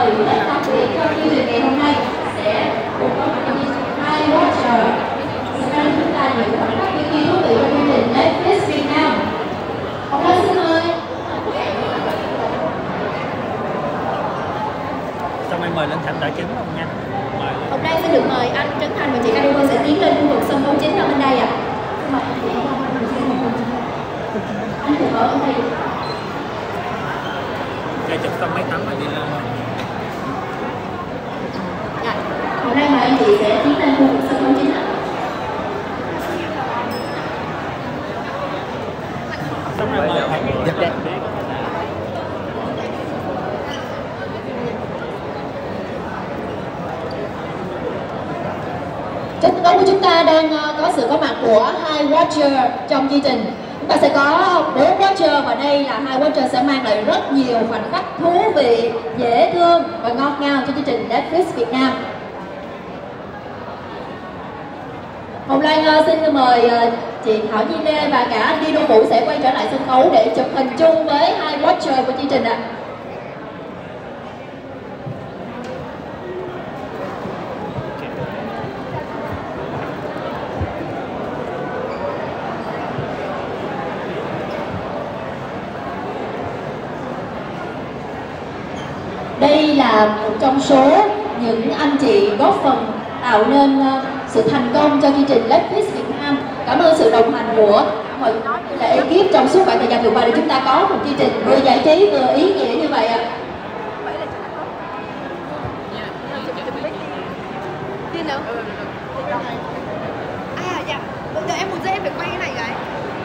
mời quý khách đặc biệt trong chương trình ngày hôm nay sẽ cùng có mặt trong chương trình Hai Watcher. Sau đây chúng ta những khoảnh khắc những thú vị trong chương trình Netflix Việt Nam. Hôm nay xin mời. Xong em mời lên thành đại chứng không nha. Hôm nay sẽ được mời anh Trấn Thành và chị Cadivo sẽ tiến lên khu vực sân khấu chính ở bên đây ạ. Mời anh cùng ở đây. Chơi chụp xong mấy tấm rồi đi lên. Hôm nay mời anh chị sẽ tiến lên khu vực sân khấu chính ạ. Xong rồi mời giật đẹp. Trên sân khấu của chúng ta đang có sự có mặt của hai Watcher trong chương trình. Chúng ta sẽ có 4 Watcher và đây là hai Watcher sẽ mang lại rất nhiều khoảnh khắc thú vị, dễ thương và ngọt ngào cho chương trình Netflix Việt Nam. Hồng Loan xin mời chị Thảo Nhi Lê và cả anh Đi Đô Vũ sẽ quay trở lại sân khấu để chụp hình chung với hai Watcher của chương trình ạ. Đây là một trong số những anh chị góp phần tạo nên sự thành công cho chương trình Netflix Việt Nam. Cảm ơn sự đồng hành của mọi là ekip trong suốt khoảng thời gian vừa qua để chúng ta có một chương trình vừa giải trí vừa ý nghĩa như vậy ạ. Điên đâu? À dạ, đợi em một giây em phải quay cái này cái.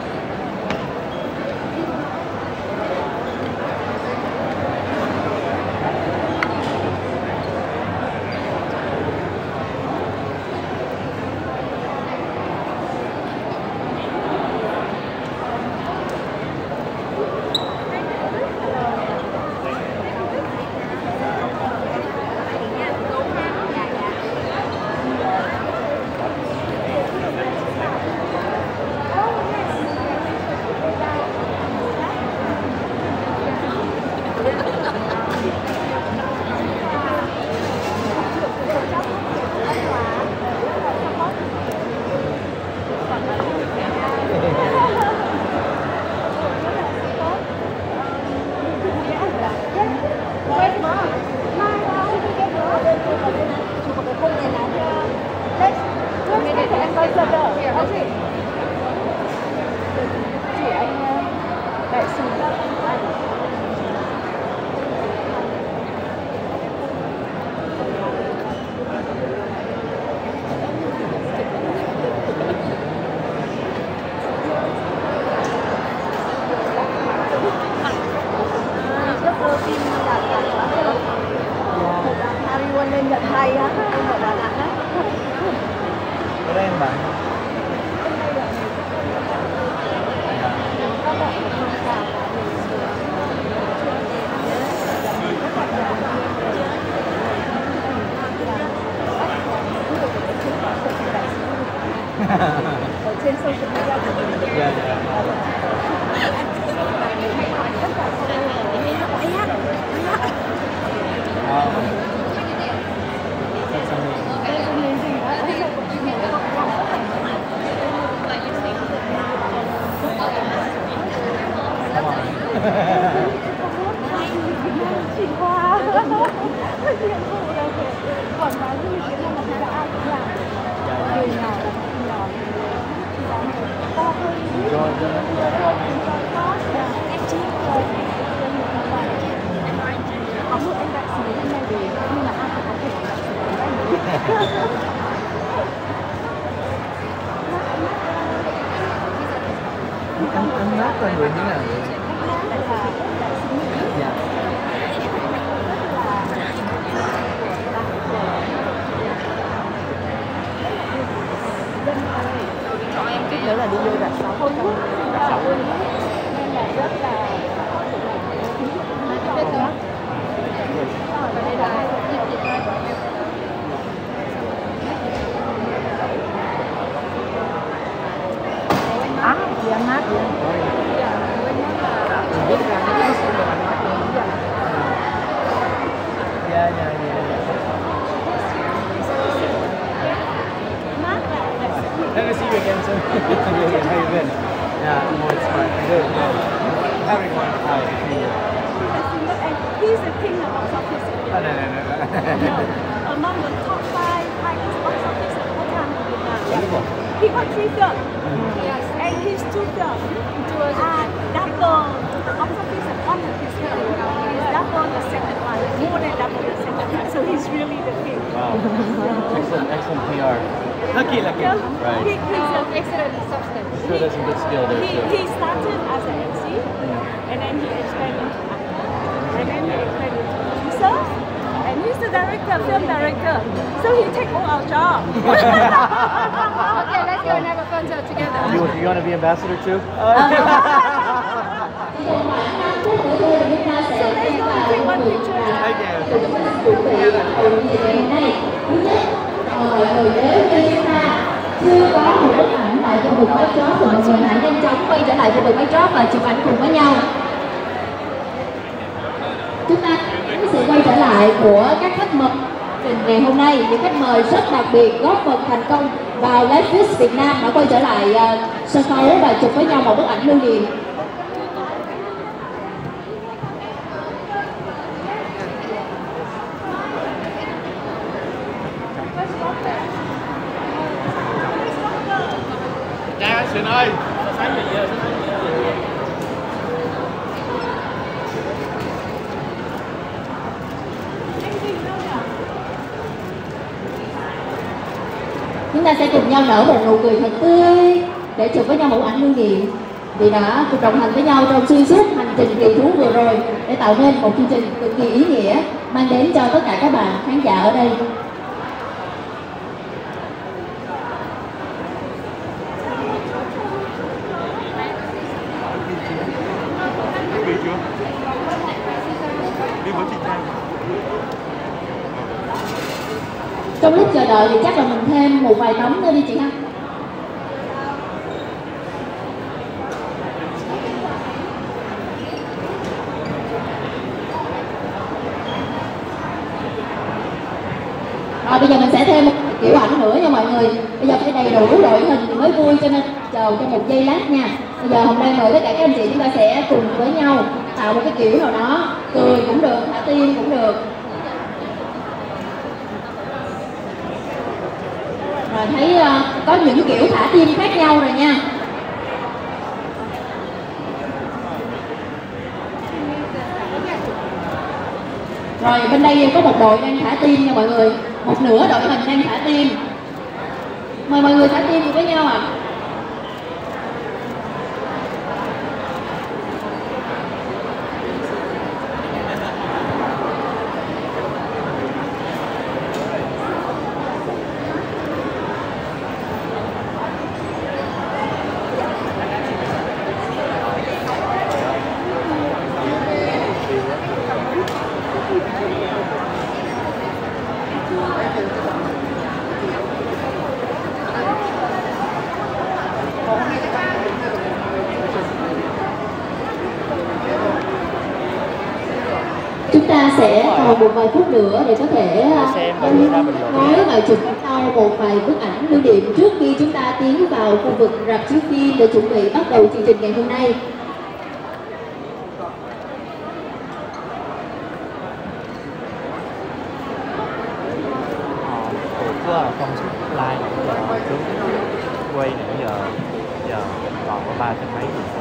Lên nhận hay á, em ở Đà Nẵng á. Đây em bạn. Ở trên social media của mình. Dạ dạ. Chị Hoa nhiệm vụ là quảng bá du lịch Việt Nam mà đã ai cũng làm người nào là không làm to hơn rồi có một anh đại sứ hôm nay về nhưng mà ai cũng có thể làm đại sứ anh nói con người như nào? Dạ. Nếu là đi vô đặt 6 không đặt 6 nên là rất là gì ăn mát vậy? Yeah, yeah, yeah. Let me see you again soon. How you been? Yeah, it's fine. Good. Everyone, hi. He's the king of box office. Oh, no. Among the top 5 highest box office of all time in Vietnam. He got 3 films. Yes. And his 2 films are double the box office of one of his films. He's double the second one. More than double the second one. So he's really the king. Wow. Excellent PR. Lucky. Right. He's an excellent substance. I'm sure there's some good skill there too. He started as an MC, and then he expanded into actor, and then he expanded into producer, and he's the director, film director. So he take all our jobs. Okay, let's go and have a photo together. You want to be ambassador too? Mọi người nếu như chúng ta chưa có một bức ảnh tại khu vực backdrop thì mọi người hãy nhanh chóng quay trở lại khu vực backdrop và chụp ảnh cùng với nhau. Chúng ta có sự quay trở lại của các khách mời ngày hôm nay, những khách mời rất đặc biệt góp phần thành công vào Netflix Việt Nam đã quay trở lại sân khấu và chụp với nhau một bức ảnh lưu niệm. Xuyên ơi. Chúng ta sẽ cùng nhau nở một nụ cười thật tươi để chụp với nhau một ảnh lưu niệm vì đã cùng đồng hành với nhau trong xuyên suốt hành trình kỳ thú vừa rồi để tạo nên một chương trình cực kỳ ý nghĩa mang đến cho tất cả các bạn khán giả ở đây. Trong lúc chờ đợi thì chắc là mình thêm một vài tấm nữa đi chị ha. Rồi bây giờ mình sẽ thêm một kiểu ảnh nữa nha mọi người. Bây giờ phải đầy đủ đội hình thì mới vui cho nên chờ cho một giây lát nha. Bây giờ hôm nay mời tất cả các anh chị chúng ta sẽ cùng với nhau tạo một cái kiểu nào đó, cười cũng được, thả tim cũng được. Rồi thấy có những kiểu thả tim khác nhau rồi nha. Rồi bên đây có một đội đang thả tim nha mọi người. Một nửa đội hình đang thả tim. Mời mọi người thả tim cùng với nhau ạ. Chúng ta sẽ còn một vài phút nữa để có thể nói và chụp nhau một vài bức ảnh lưu niệm trước khi chúng ta tiến vào khu vực rạp chiếu phim để chuẩn bị bắt đầu chương trình ngày hôm nay. Công suất like nãy giờ quay nãy giờ còn có 300 mấy thì sao?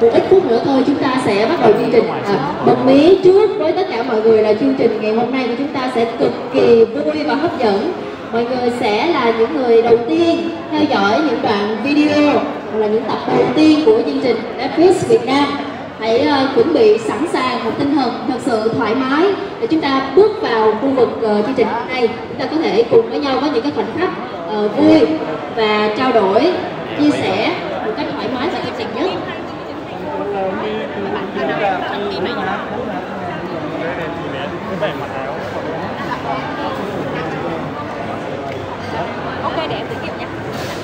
một ít phút nữa thôi chúng ta sẽ bắt đầu chương trình. Bật mí trước với tất cả mọi người là chương trình ngày hôm nay của chúng ta sẽ cực kỳ vui và hấp dẫn. Mọi người sẽ là những người đầu tiên theo dõi những đoạn video hoặc là những tập đầu tiên của chương trình Netflix Việt Nam. Hãy chuẩn bị sẵn sàng một tinh thần thật sự thoải mái để chúng ta bước vào khu vực chương trình hôm nay. Chúng ta có thể cùng với nhau có những cái khoảnh khắc vui và trao đổi, chia sẻ một cách thoải mái và chân tình nhất. Ok, để em thử nghiệm nha.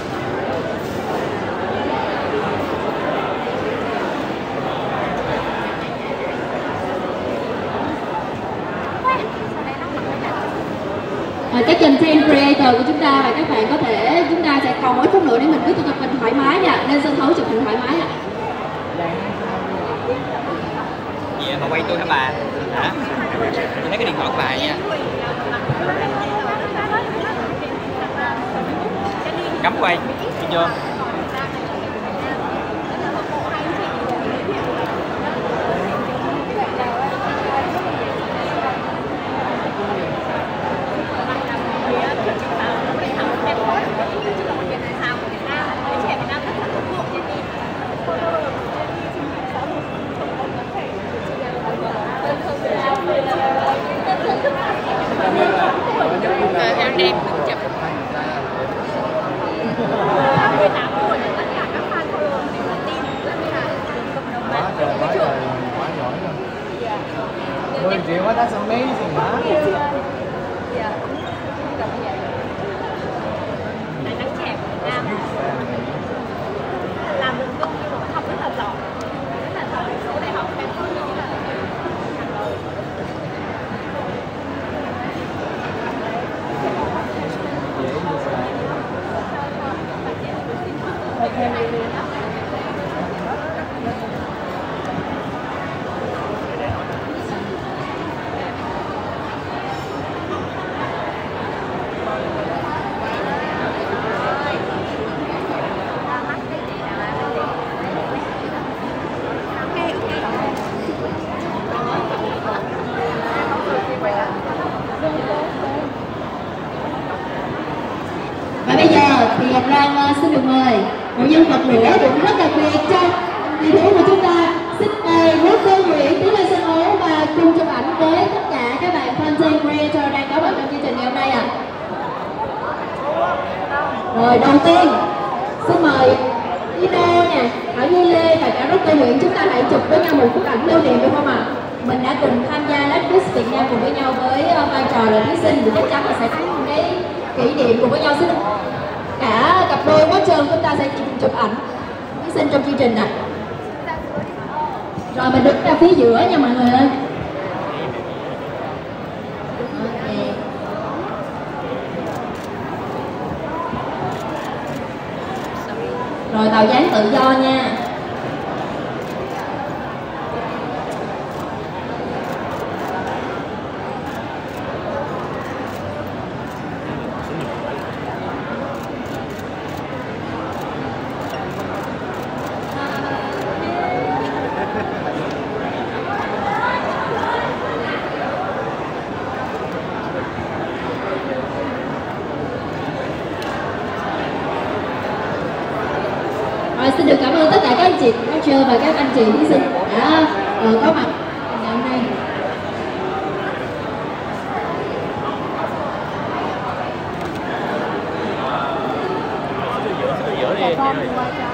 Các content creator của chúng ta và các bạn có thể, chúng ta sẽ còn mỗi phút nữa để mình cứ chụp hình thoải mái nha, lên sân khấu chụp hình thoải mái ạ. Dạ, mà quay tôi hả bà? Hả? Tôi thấy cái điện thoại của bà nha. Cắm quay, đi vô. Em đem chụp. Well, that's amazing, man. Làm mình công nhưng mà học rất là giỏi, số đại học em có nghĩ là Và bây giờ thì Loan xin được mời một nhân vật nữa cũng rất đặc biệt trong kỳ thủ của chúng ta. Xin mời Quốc Cô Nguyễn tiến lên sân khấu và cùng chụp ảnh với tất cả các bạn content creator đang có mặt trong chương trình ngày hôm nay ạ. Rồi đầu tiên xin mời Dino nè, Thảo Nhi Lê và cả Quốc Cô Nguyễn, chúng ta hãy chụp với nhau một bức ảnh lưu niệm được không ạ? Mình đã cùng tham gia Netflix Việt Nam cùng với nhau với vai trò là thí sinh thì chắc chắn là sẽ có một cái kỷ niệm cùng với nhau. Xin cả cặp đôi watcher chúng ta sẽ cùng chụp ảnh thí sinh trong chương trình này. Rồi mình đứng ra phía giữa nha mọi người ơi. Rồi tàu dáng tự do nha. Xin được cảm ơn tất cả các anh chị watcher và các anh chị thí sinh đã có mặt ngày hôm nay. Giữa đi.